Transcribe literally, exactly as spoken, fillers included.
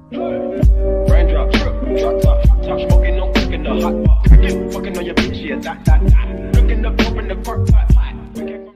Raindrop, drip, drop top, top smoking, no cooking the hot pot. Fucking on your bitch, yeah, that, that, that. Looking up, open the park pot.